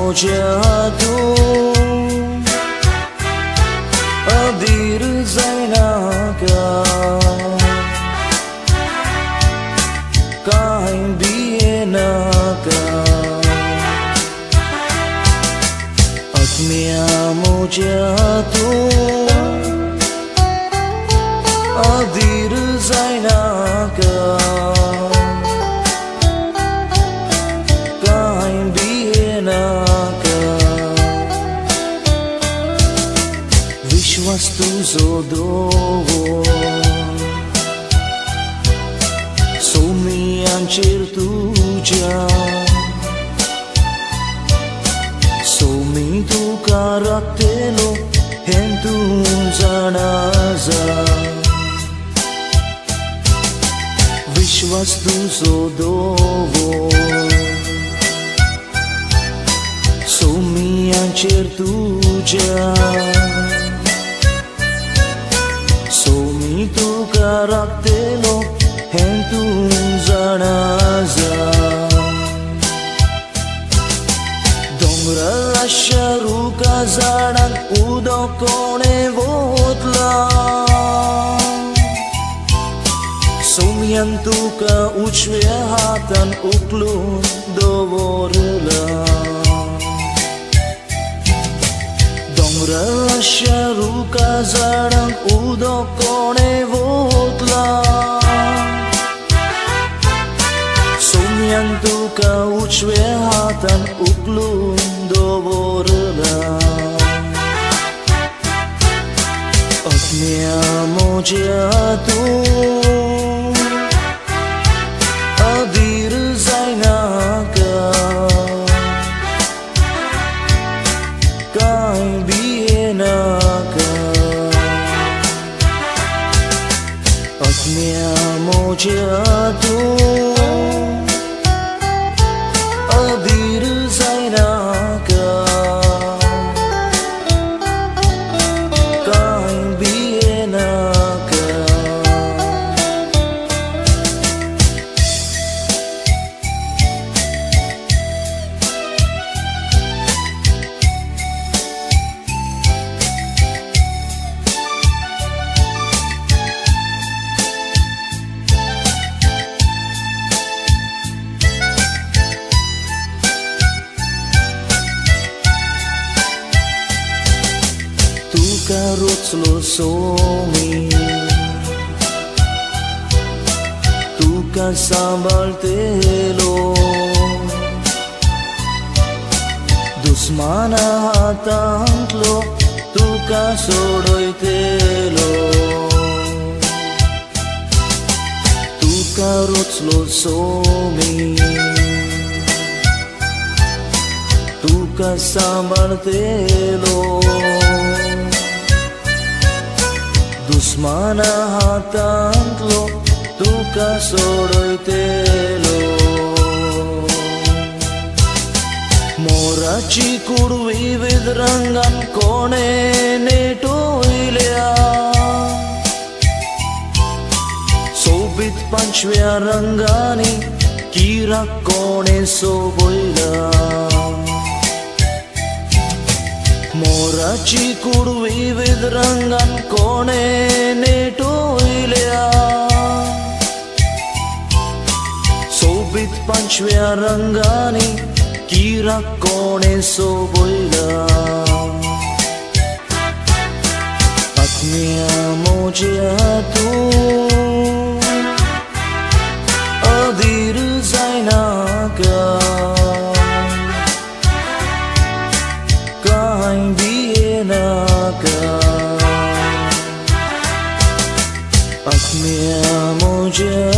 jatuh hadir zainaka kain bienaka atmiamo jatuh hadir zainaka विश्वास तुझो दोवो सोमियांचेर तुज्या सोमी तुका राखतलो हें तूं जाणाजा विश्वास तुझो दोवो सोमियांचेर तुज्या सोमी तुका राखतलो हें तूं जाणाजा दोंगरा शारुका झाडांक उदक कोणें वतला सोमयान तुका उजव्या हातान उखलून दवरला दोंगरा शारुका झाडांक उदक कोणें वतला सोमयान तुका उजव्या हातान उखलून दवरला atmiamo jatuh hadir zainaka kain bienaka atmiamo jatuh hadir zainaka kain bienaka Tuka rutslo somi Tuka sambaltelo Dusmana hatantlo Tuka sodoitelo Tuka rutslo somi Tuka sambaltelo Dusmana hatantlo tuka sodoitelo मोराची कुडवी विदरंगान कोणें नेटोयल्या सोबीत पंचव्या रंगांनी किराक कोणें सोबयला मोराची कुडवी विदरंगान कोणें नेटोयल्या सोबीत पंचव्या रंगांनी किराक कोणें सोबयला atmiamo jatuh hadir zainaka kain bienaka atmiamo jatuh